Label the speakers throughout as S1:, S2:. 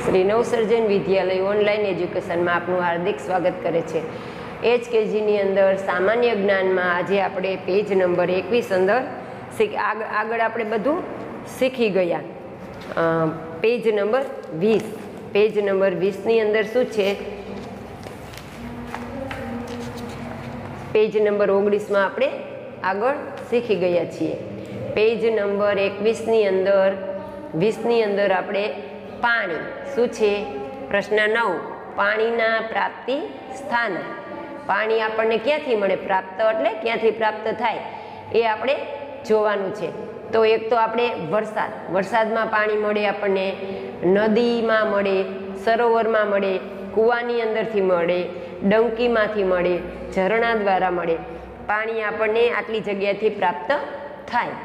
S1: શ્રી નવસર્જન વિદ્યાલય online એજ્યુકેશનમાં આપનું હાર્દિક સ્વાગત કરે છે। HKGની અંદર સામાન્ય જ્ઞાનમાં આજે આપણે પેજ નંબર 21 અંદર આગળ આપણે બધું શીખી ગયા। પેજ નંબર 20 ની અંદર શું છે? પેજ નંબર 19માં આપણે આગળ શીખી ગયા છીએ। પેજ નંબર 21ની અંદર 20ની અંદર આપણે પાણી શું છે? પ્રશ્ન 9 પાણીના પ્રાપ્તિ સ્થાન। પાણી આપણને ક્યાંથી મળે? પ્રાપ્ત એટલે ક્યાંથી પ્રાપ્ત થાય એ આપણે જોવાનું છે। તો એક તો આપણે વરસાદમાં પાણી મળે, આપણને નદીમાં મળે, સરોવરમાં મળે, કૂવાની અંદરથી મળે, ડંકીમાંથી મળે, ઝરણા દ્વારા મળે। પાણી આપણને આટલી જગ્યાએથી પ્રાપ્ત થાય।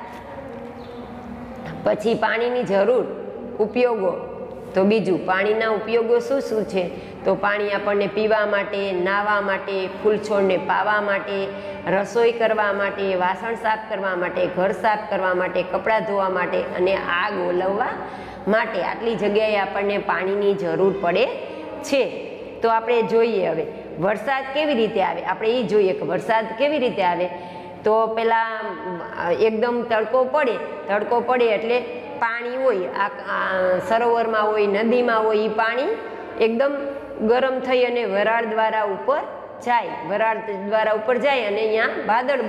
S1: પછી પાણીની જરૂર, ઉપયોગો। તો બીજું પાણીના ઉપયોગો શું શું છે? તો પાણી આપણને પીવા માટે, નાહવા માટે, ફૂલ છોડને પાવા માટે, રસોઈ કરવા માટે, વાસણ સાફ કરવા માટે, ઘર સાફ કરવા માટે, કપડાં ધોવા માટે અને આગ ઓલવવા માટે આટલી જગ્યાએ આપણને પાણીની જરૂર પડે છે। તો આપણે જોઈએ હવે વરસાદ કેવી રીતે આવે, આપણે એ જોઈએ કે વરસાદ કેવી રીતે આવે। તો પેલા એકદમ તડકો પડે એટલે પાણી હોય સરોવરમાં હોય, નદીમાં હોય, એ પાણી એકદમ ગરમ થઈ અને વરાળ દ્વારા ઉપર જાય અને અહીંયા વાદળ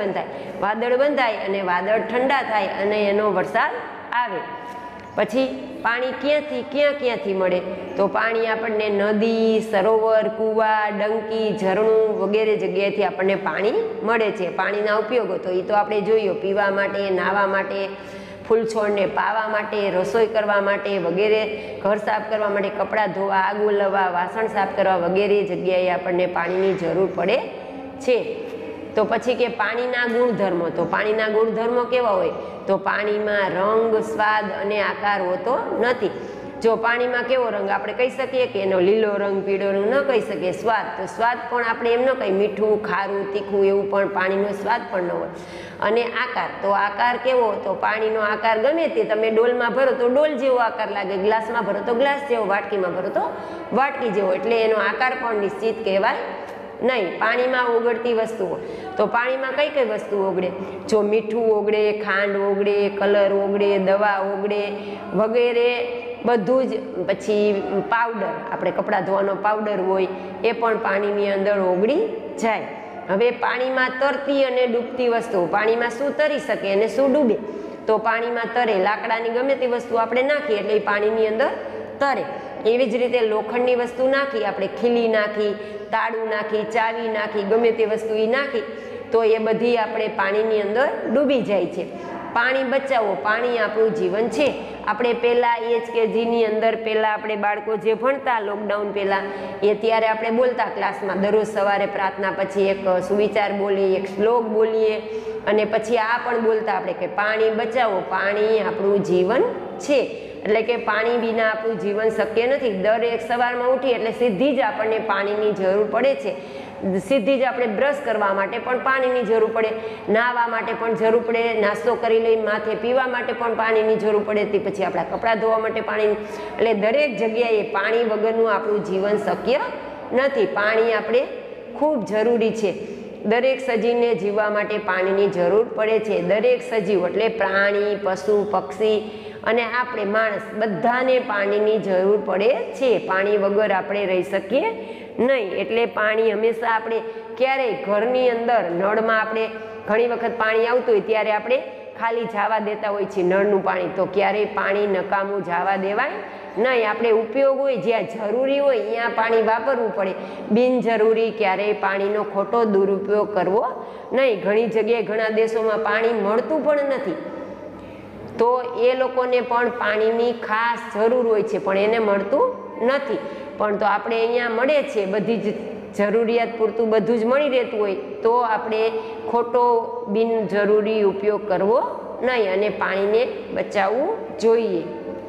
S1: બંધાય અને વાદળ ઠંડા થાય અને એનો વરસાદ આવે। પછી પાણી ક્યાંથી મળે? તો પાણી આપણને નદી, સરોવર, કૂવા, ડંકી, ઝરણું વગેરે જગ્યાએથી આપણને પાણી મળે છે। પાણીના ઉપયોગો તો એ તો આપણે જોયું, પીવા માટે, નાહવા માટે, ફૂલ છોડને પાવા માટે, રસોઈ કરવા માટે વગેરે, ઘર સાફ કરવા માટે, કપડાં ધોવા, આગ ઓલવવા, વાસણ સાફ કરવા વગેરે જગ્યાએ આપણને પાણીની જરૂર પડે છે। તો પછી કે પાણીના ગુણધર્મો। તો પાણીના ગુણધર્મો કેવા હોય? તો પાણીમાં રંગ, સ્વાદ અને આકાર હોતો નથી। જો પાણીમાં કેવો રંગ આપણે કહી શકીએ કે એનો લીલો રંગ, પીળો રંગ ન કહી શકીએ। સ્વાદ, તો સ્વાદ પણ આપણે એમ ન કહીએ, મીઠું, ખારું, તીખું એવું પણ પાણીનો સ્વાદ પણ ન હોય। અને આકાર, તો આકાર કેવો? તો પાણીનો આકાર ગમે તે તમે ડોલમાં ભરો તો ડોલ જેવો આકાર લાગે, ગ્લાસમાં ભરો તો ગ્લાસ જેવો, વાટકીમાં ભરો તો વાટકી જેવો, એટલે એનો આકાર પણ નિશ્ચિત કહેવાય નહીં। પાણીમાં ઓગળતી વસ્તુઓ, તો પાણીમાં કઈ વસ્તુ ઓગળે? જો મીઠું ઓગળે, ખાંડ ઓગળે, કલર ઓગળે, દવા ઓગળે વગેરે બધું જ। પછી પાવડર, આપણે કપડાં ધોવાનો પાવડર હોય એ પણ પાણીની અંદર ઓગળી જાય। હવે પાણીમાં તરતી અને ડૂબતી વસ્તુઓ, પાણીમાં શું તરી શકે અને શું ડૂબે? તો પાણીમાં તરે લાકડાની ગમે તે વસ્તુ આપણે નાખીએ એટલે એ પાણીની અંદર તરે। એવી જ રીતે લોખંડની વસ્તુ નાખી, આપણે ખીલી નાખી, તાળું નાખી, ચાવી નાખી, ગમે તે વસ્તુ એ નાખી તો એ બધી આપણે પાણીની અંદર ડૂબી જાય છે। પાણી બચાવો, પાણી આપણું જીવન છે। આપણે પહેલાં HKGની અંદર આપણે બાળકો જે ભણતા લોકડાઉન પહેલાં એ ત્યારે આપણે બોલતા ક્લાસમાં, દરરોજ સવારે પ્રાર્થના પછી એક સુવિચાર બોલીએ, એક શ્લોક બોલીએ અને પછી આ પણ બોલતા આપણે કે પાણી બચાવો, પાણી આપણું જીવન છે। એટલે કે પાણી વિના આપણું જીવન શક્ય નથી। દરેક સવારમાં ઉઠી એટલે સીધી જ આપણને પાણીની જરૂર પડે છે। સીધી જ આપણે બ્રશ કરવા માટે પણ પાણીની જરૂર પડે, નાહવા માટે પણ જરૂર પડે, નાસ્તો કરી લઈને માથે પીવા માટે પણ પાણીની જરૂર પડે, તે પછી આપણા કપડાં ધોવા માટે પાણી, એટલે દરેક જગ્યાએ પાણી વગરનું આપણું જીવન શક્ય નથી। પાણી આપણે ખૂબ જરૂરી છે। દરેક સજીવને જીવવા માટે પાણીની જરૂર પડે છે। દરેક સજીવ એટલે પ્રાણી, પશુ, પક્ષી અને આપણે માણસ બધાને પાણીની જરૂર પડે છે। પાણી વગર આપણે રહી શકીએ નહીં। એટલે પાણી હંમેશા આપણે ક્યારેય ઘરની અંદર નળમાં આપણે ઘણી વખત પાણી આવતું હોય ત્યારે આપણે ખાલી જવા દેતા હોય છે નળનું પાણી, તો ક્યારેય પાણી નકામું જવા દેવાય નહીં। આપણે ઉપયોગ હોય, જ્યાં જરૂરી હોય ત્યાં પાણી વાપરવું પડે, બિનજરૂરી ક્યારેય પાણીનો ખોટો દુરુપયોગ કરવો નહીં। ઘણી જગ્યાએ ઘણા દેશોમાં પાણી મળતું પણ નથી, તો એ લોકોને પણ પાણીની ખાસ જરૂર હોય છે પણ એને મળતું નથી। પણ તો આપણે અહીંયા મળે છે, બધી જ જરૂરિયાત પૂરતું બધું જ મળી રહેતું હોય તો આપણે ખોટો બિનજરૂરી ઉપયોગ કરવો નહીં અને પાણીને બચાવવું જોઈએ।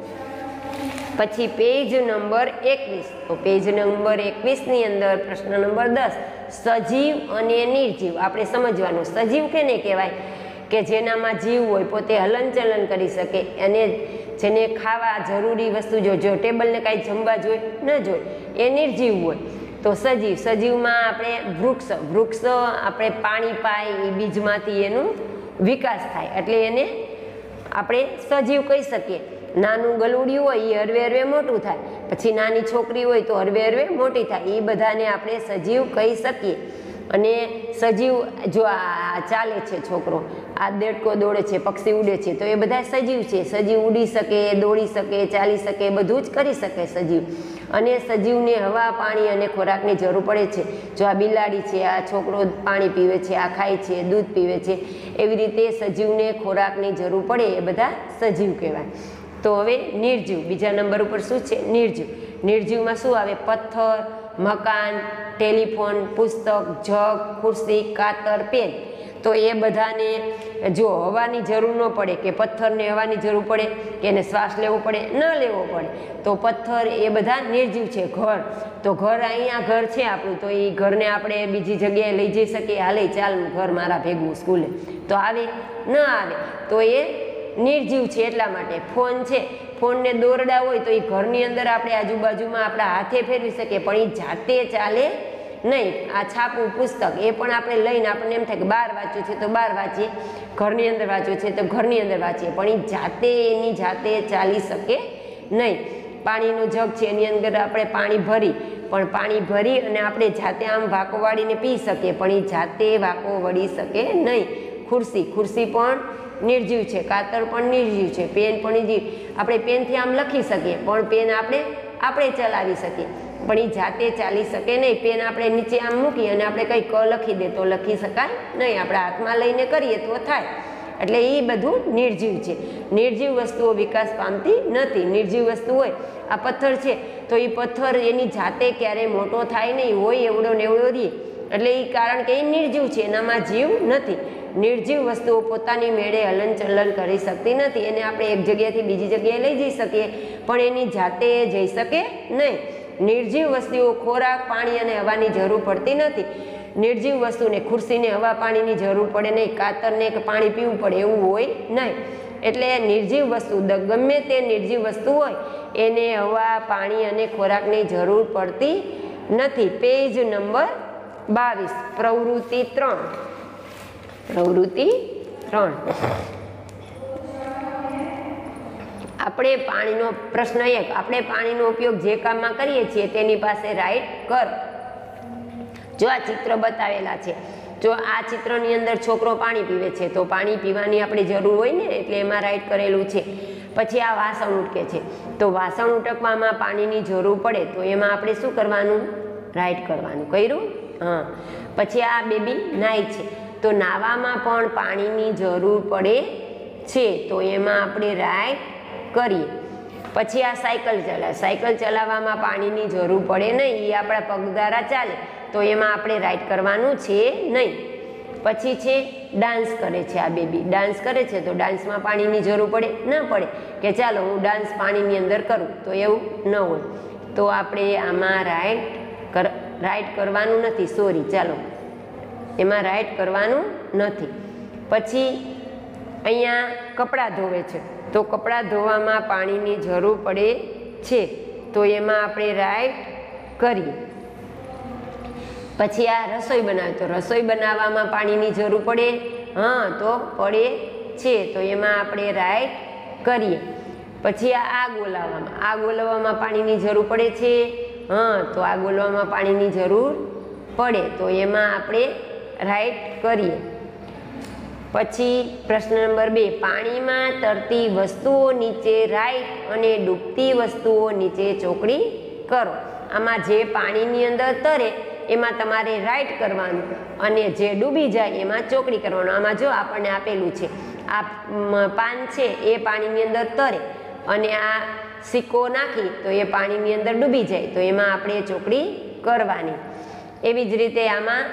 S1: પછી પેજ નંબર 21, તો પેજ નંબર 21ની અંદર પ્રશ્ન નંબર 10 સજીવ અને નિર્જીવ આપણે સમજવાનું। સજીવ કેને કહેવાય? કે જેનામાં જીવ હોય, પોતે હલનચલન કરી શકે, અને જેને ખાવા જરૂરી વસ્તુ જો ટેબલને કાંઈ જમવા જોઈએ ન જોઈએ, એ નિર્જીવ હોય. તો સજીવ, સજીવમાં આપણે વૃક્ષ આપણે પાણી પાય, એ બીજમાંથી એનું વિકાસ થાય, એટલે એને આપણે સજીવ કહી શકીએ. નાનું ગલુડિયું હોય એ હરવે હરવે મોટું થાય, પછી નાની છોકરી હોય તો હરવે હરવે મોટી થાય, એ બધાને આપણે સજીવ કહી શકીએ. અને સજીવ જો આ ચાલે છે છોકરો, આ દેડકો દોડે છે, પક્ષી ઉડે છે, તો એ બધા સજીવ છે. સજીવ ઉડી શકે, દોડી શકે, ચાલી શકે, બધું જ કરી શકે સજીવ. અને સજીવને હવા, પાણી અને ખોરાકની જરૂર પડે છે. જો આ બિલાડી છે, આ છોકરો પાણી પીવે છે, આ ખાય છે, દૂધ પીવે છે, એવી રીતે સજીવને ખોરાકની જરૂર પડે, એ બધા સજીવ કહેવાય. તો હવે નિર્જીવ, બીજા નંબર ઉપર શું છે? નિર્જીવ. નિર્જીવમાં શું આવે? પથ્થર, મકાન, ટેલિફોન, પુસ્તક, જગ, ખુરશી, કાતર, પેન. તો એ બધાને જો હવાની જરૂર ન પડે, કે પથ્થરને હવાની જરૂર પડે, કે એને શ્વાસ લેવો પડે, ન લેવો પડે, તો પથ્થર એ બધા નિર્જીવ છે. ઘર, તો ઘર અહીંયા ઘર છે આપણું, તો એ ઘરને આપણે બીજી જગ્યાએ લઈ જઈ શકીએ, હાલે ચાલ ઘર મારા ભેગું સ્કૂલે, તો આવે ન આવે, તો એ નિર્જીવ છે. એટલા માટે ફોન છે, ફોનને દોરડા હોય તો એ ઘરની અંદર આપણે આજુબાજુમાં આપણા હાથે ફેરવી શકીએ, પણ એ જાતે ચાલે નહીં. આ છાપું પુસ્તક, એ પણ આપણે લઈને આપણને એમ થાય કે બહાર વાંચ્યું છે તો બહાર વાંચીએ, ઘરની અંદર વાંચ્યું છે તો ઘરની અંદર વાંચીએ, પણ એ જાતે એની જાતે ચાલી શકે નહીં. પાણીનો જગ છે, એની અંદર આપણે પાણી ભરી અને આપણે જાતે આમ વાંકો વાળીને પી શકીએ, પણ એ જાતે વાંકો વળી શકે નહીં. ખુરશી પણ નિર્જીવ છે. કાતર પણ નિર્જીવ છે. પેન પણ નિર્જીવ, આપણે પેનથી આમ લખી શકીએ, પણ પેન આપણે ચલાવી શકીએ, પણ એ જાતે ચાલી શકે નહીં. પેન આપણે નીચે આમ મૂકી અને આપણે કંઈ ક લખી દે તો લખી શકાય નહીં, આપણે હાથમાં લઈને કરીએ તો થાય. એટલે એ બધું નિર્જીવ છે. નિર્જીવ વસ્તુઓ વિકાસ પામતી નથી. નિર્જીવ વસ્તુ હોય, આ પથ્થર છે, તો એ પથ્થર એની જાતે ક્યારેય મોટો થાય નહીં, હોય એવડો ને એવડો રહે, એટલે એ કારણ કે એ નિર્જીવ છે, એનામાં જીવ નથી. નિર્જીવ વસ્તુઓ પોતાની મેળે હલનચલન કરી શકતી નથી. એને આપણે એક જગ્યાએથી બીજી જગ્યાએ લઈ જઈ શકીએ, પણ એની જાતે જઈ શકે નહીં. નિર્જીવ વસ્તુઓ ખોરાક, પાણી અને હવાની જરૂર પડતી નથી. નિર્જીવ વસ્તુને ખુરશીને હવા, પાણીની જરૂર પડે નહીં, કાતરને કે પાણી પીવું પડે એવું હોય નહીં. એટલે નિર્જીવ વસ્તુ, ગમે તે નિર્જીવ વસ્તુ હોય, એને હવા, પાણી અને ખોરાકની જરૂર પડતી નથી. પેજ નંબર 22, પ્રવૃત્તિ 3. પ્રવૃત્તિ 3. આપણે પાણીનો પ્રશ્ન 1, આપણે પાણીનો ઉપયોગ જે કામમાં કરીએ છીએ તેની પાસે રાઈટ કર. જો આ ચિત્ર બતાવેલા છે, જો આ ચિત્રની અંદર છોકરો પાણી પીવે છે, તો પાણી પીવાની આપણે જરૂર હોય ને, એટલે એમાં રાઈટ કરેલું છે. પછી આ વાસણ ઉટકે છે, તો વાસણ ઉટકવામાં પાણીની જરૂર પડે, તો એમાં આપણે શું કરવાનું? રાઈટ કરવાનું. કર્યું? હા. પછી આ બેબી નાય છે, તો નાવામાં પણ પાણીની જરૂર પડે છે, તો એમાં આપણે રાઈટ કરીએ. પછી આ સાયકલ ચલાવે, સાયકલ ચલાવવામાં પાણીની જરૂર પડે નહીં, એ આપણા પગ દ્વારા ચાલે, તો એમાં આપણે રાઈટ કરવાનું છે નહીં. પછી છે ડાન્સ કરે છે, આ બેબી ડાન્સ કરે છે, તો ડાન્સમાં પાણીની જરૂર પડે? ન પડે, કે ચાલો હું ડાન્સ પાણીની અંદર કરું, તો એવું ન હોય. તો આપણે આમાં રાઈટ કરવાનું નથી, સોરી, ચાલો એમાં રાઈટ કરવાનું નથી. પછી અહીંયા કપડાં ધોવે છે, તો કપડાં ધોવામાં પાણીની જરૂર પડે છે, તો એમાં આપણે રાઈટ કરીએ. પછી આ રસોઈ બનાવે, તો રસોઈ બનાવવામાં પાણીની જરૂર પડે? હા, તો પડે છે, તો એમાં આપણે રાઈટ કરીએ. પછી આ આગ ઓલવવામાં પાણીની જરૂર પડે છે? હા, તો આગ ઓલવવામાં પાણીની જરૂર પડે, તો એમાં આપણે રાઈટ કરીએ. પછી પ્રશ્ન નંબર 2, પાણીમાં તરતી વસ્તુઓ નીચે રાઈટ અને ડૂબતી વસ્તુઓ નીચે ચોકડી કરો. આમાં જે પાણીની અંદર તરે એમાં તમારે રાઈટ કરવાનું, અને જે ડૂબી જાય એમાં ચોકડી કરવાનું. આમાં જો આપણને આપેલું છે, આ પાન છે એ પાણીની અંદર તરે, અને આ સિક્કો નાખી તો એ પાણીની અંદર ડૂબી જાય, તો એમાં આપણે ચોકડી કરવાની. એવી જ રીતે આમાં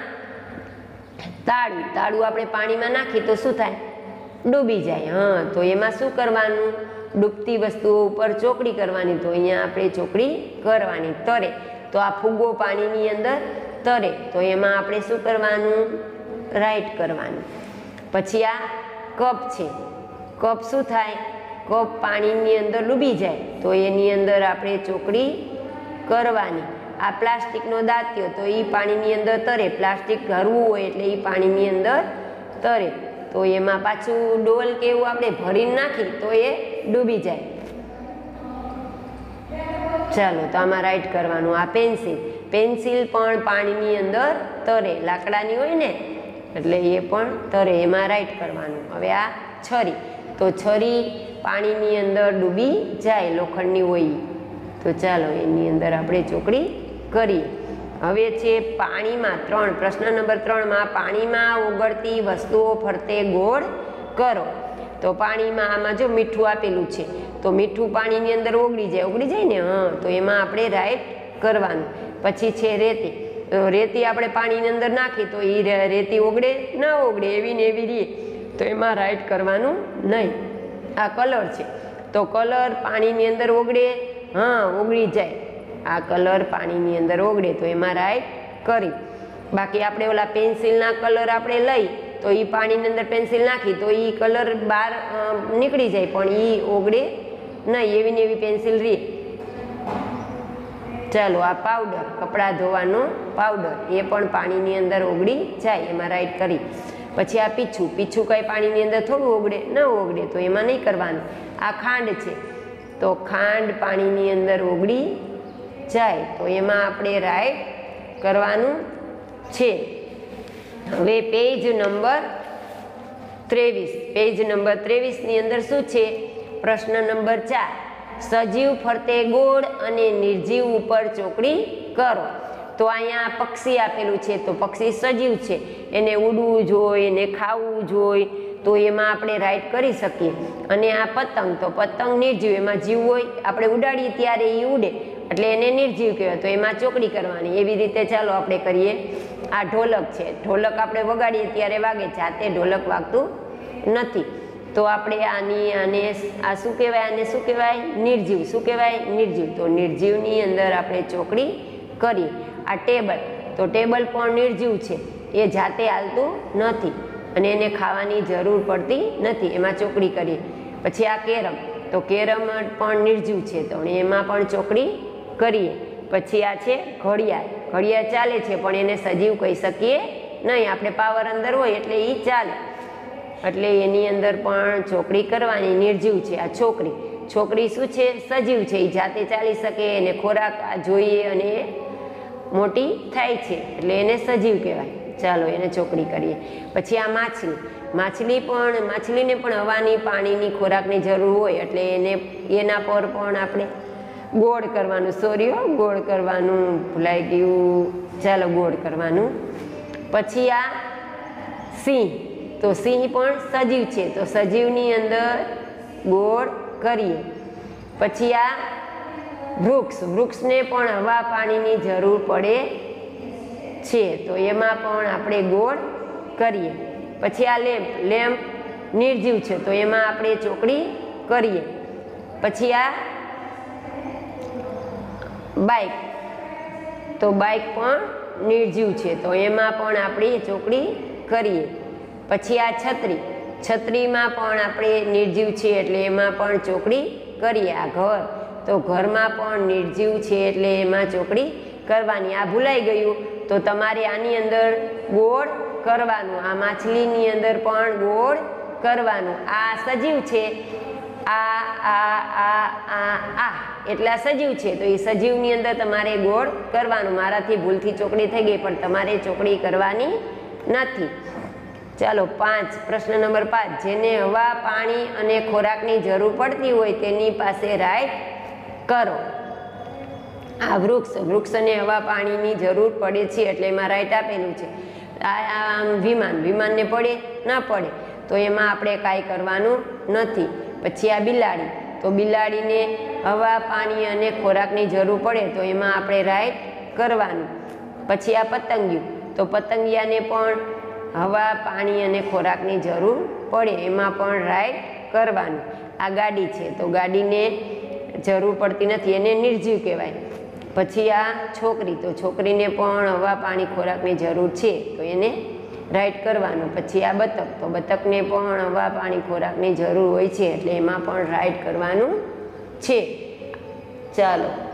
S1: તાળું આપણે પાણીમાં નાખી તો શું થાય? ડૂબી જાય. હા, તો એમાં શું કરવાનું? ડૂબતી વસ્તુઓ ઉપર ચોકડી કરવાની, તો અહીંયા આપણે ચોકડી કરવાની. તરે, તો આ ફુગ્ગો પાણીની અંદર તરે, તો એમાં આપણે શું કરવાનું? રાઈટ કરવાનું. પછી આ કપ છે, કપ શું થાય, કપ પાણીની અંદર ડૂબી જાય તો એની અંદર આપણે ચોકડી કરવાની. આ પ્લાસ્ટિકનો દાંત્યો તો એ પાણીની અંદર તરે, પ્લાસ્ટિક હરવું હોય એટલે એ પાણીની અંદર તરે, તો એમાં પાછું ડોલ કે એવું આપણે ભરીને નાખી તો એ ડૂબી જાય. ચાલો તો આમાં રાઈટ કરવાનું. આ પેન્સિલ, પેન્સિલ પણ પાણીની અંદર તરે, લાકડાની હોય ને એટલે એ પણ તરે, એમાં રાઈટ કરવાનું. હવે આ છરી, તો છરી પાણીની અંદર ડૂબી જાય, લોખંડની હોય, તો ચાલો એની અંદર આપણે ચોકડી કરીએ. હવે છે પાણીમાં 3, પ્રશ્ન નંબર 3માં પાણીમાં ઓગળતી વસ્તુઓ ફરતે ગોળ કરો. તો પાણીમાં આમાં જો મીઠું આપેલું છે, તો મીઠું પાણીની અંદર ઓગળી જાય ને, હા, તો એમાં આપણે રાઈટ કરવાનું. પછી છે રેતી, તો રેતી આપણે પાણીની અંદર નાખી તો એ રેતી ઓગળે ના ઓગળે, એવી ને એવી રહે, તો એમાં રાઈટ કરવાનું નહીં. આ કલર છે, તો કલર પાણીની અંદર ઓગળે, હા ઓગળી જાય, આ કલર પાણીની અંદર ઓગળે તો એમાં રાઈટ કરી. બાકી આપણે ઓલા પેન્સિલના કલર આપણે લઈ તો એ પાણીની અંદર પેન્સિલ નાખી તો એ કલર બહાર નીકળી જાય પણ એ ઓગળે નહીં, એવી ને એવી પેન્સિલ રહે. ચાલો આ પાવડર, કપડાં ધોવાનો પાવડર, એ પણ પાણીની અંદર ઓગળી જાય, એમાં રાઈટ કરી. પછી આ પીછું, પીછું કંઈ પાણીની અંદર થોડું ઓગળે ન ઓગળે તો એમાં નહીં કરવાનું. આ ખાંડ છે, તો ખાંડ પાણીની અંદર ઓગળી જાય તો એમાં આપણે રાઈટ કરવાનું છે. હવે પેજ નંબર 23, પેજ નંબર 23ની અંદર શું છે, પ્રશ્ન નંબર 4, સજીવ ફરતે ગોળ અને નિર્જીવ ઉપર ચોકડી કરો. તો અહીંયા પક્ષી આપેલું છે, તો પક્ષી સજીવ છે, એને ઉડવું જોઈએ, એને ખાવું જોઈએ, તો એમાં આપણે રાઈટ કરી શકીએ. અને આ પતંગ, તો પતંગ નિર્જીવ, એમાં જીવ હોય, આપણે ઉડાડીએ ત્યારે એ ઉડે એટલે એને નિર્જીવ કહેવાય, તો એમાં ચોકડી કરવાની. એવી રીતે ચાલો આપણે કરીએ. આ ઢોલક છે, ઢોલક આપણે વગાડીએ ત્યારે વાગે, જાતે ઢોલક વાગતું નથી, તો આપણે આને આ શું કહેવાય, આને શું કહેવાય, નિર્જીવ. શું કહેવાય, નિર્જીવ. તો નિર્જીવની અંદર આપણે ચોકડી કરીએ. આ ટેબલ, તો ટેબલ પણ નિર્જીવ છે, એ જાતે હાલતું નથી અને એને ખાવાની જરૂર પડતી નથી, એમાં ચોકડી કરીએ. પછી આ કેરમ, તો કેરમ પણ નિર્જીવ છે, તો એમાં પણ ચોકડી કરીએ. પછી આ છે ઘડિયાળ, ઘડિયાળ ચાલે છે પણ એને સજીવ કહી શકીએ નહીં, આપણે પાવર અંદર હોય એટલે એ ચાલે, એટલે એની અંદર પણ ચોકડી કરવાની, નિર્જીવ છે. આ છોકરી, છોકરી શું છે, સજીવ છે, એ જાતે ચાલી શકે, એને ખોરાક જોઈએ અને મોટી થાય છે એટલે એને સજીવ કહેવાય. ચાલો એને ચોકડી કરીએ. પછી આ માછલી, માછલીને પણ હવાની, પાણીની, ખોરાકની જરૂર હોય એટલે એના પર પણ આપણે ગોળ કરવાનું. સોરી ગોળ કરવાનું ભૂલાઈ ગયું, ચાલો ગોળ કરવાનું. પછી આ સિંહ, તો સિંહ પણ સજીવ છે, તો સજીવની અંદર ગોળ કરીએ. પછી આ વૃક્ષ, વૃક્ષને પણ હવા પાણીની જરૂર પડે છે, તો એમાં પણ આપણે ગોળ કરીએ. પછી આ લેમ્પ, લેમ્પ નિર્જીવ છે, તો એમાં આપણે ચોકડી કરીએ. પછી આ બાઇક, તો બાઇક પણ નિર્જીવ છે, તો એમાં પણ આપણે ચોકડી કરીએ. પછી આ છત્રી, છત્રીમાં પણ આપણે નિર્જીવ છે એટલે એમાં પણ ચોકડી કરીએ. આ ઘર, તો ઘરમાં પણ નિર્જીવ છે એટલે એમાં ચોકડી કરવાની. આ ભૂલાઈ ગયું તો તમારે આની અંદર ગોળ કરવાનું, આ માછલીની અંદર પણ ગોળ કરવાનું. આ સજીવ છે, આ એટલા સજીવ છે, તો એ સજીવની અંદર તમારે ગોળ કરવાનું. મારાથી ભૂલથી ચોકડી થઈ ગઈ પણ તમારે ચોકડી કરવાની નથી. ચાલો 5, પ્રશ્ન નંબર 5, જેને હવા, પાણી અને ખોરાકની જરૂર પડતી હોય તેની પાસે રાઈટ કરો. આ વૃક્ષ, વૃક્ષને હવા પાણીની જરૂર પડે છે એટલે એમાં રાઈટ આપેલું છે. આમ વિમાન, વિમાનને પડે ના પડે તો એમાં આપણે કાંઈ કરવાનું નથી. પછી આ બિલાડી, તો બિલાડીને હવા, પાણી અને ખોરાકની જરૂર પડે તો એમાં આપણે રાઈટ કરવાનું. પછી આ પતંગિયું, તો પતંગિયાને પણ હવા, પાણી અને ખોરાકની જરૂર પડે, એમાં પણ રાઈટ કરવાનું. આ ગાડી છે, તો ગાડીને જરૂર પડતી નથી, એને નિર્જીવ કહેવાય. પછી આ છોકરી, તો છોકરીને પણ હવા, પાણી, ખોરાકની જરૂર છે તો એને રાઈટ કરવાનું. પછી આ બતક, તો બતકને પણ હવા પાણી ખોરાકની જરૂર હોય છે એટલે એમાં પણ રાઈટ કરવાનું છે. ચાલો.